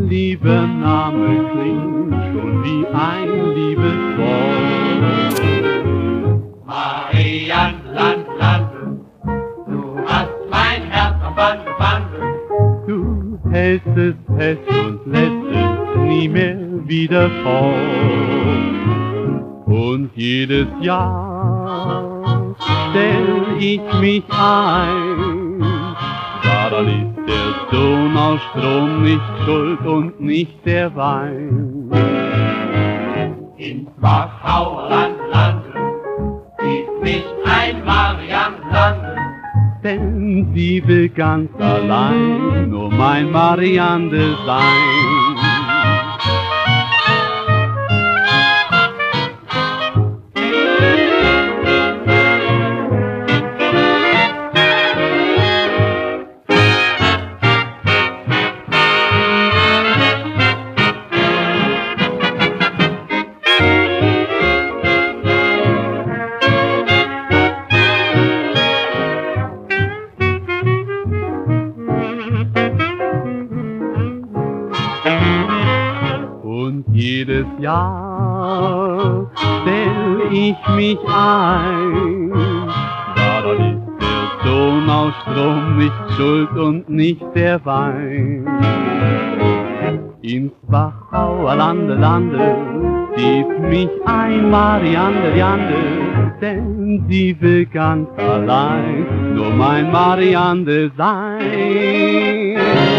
lieber Name klingt schon wie ein Liebeswort. Marianne, du hast mein Herz am Bande. Du hältst es fest und lässt es nie mehr wieder fort. Und jedes Jahr stell ich mich ein, daran ist der Donaustrom nicht schuld und nicht der Wein. Ins Wachauer Land sieht mich ein Marianne landen. Denn sie will ganz allein nur mein Mariande sein. Und jedes Jahr stell ich mich ein, daran ist der Donaustrom nicht schuld und nicht der Wein. Ins Wachauer Lande zieht mich ein Mariande, denn sie will ganz allein nur mein Mariande sein.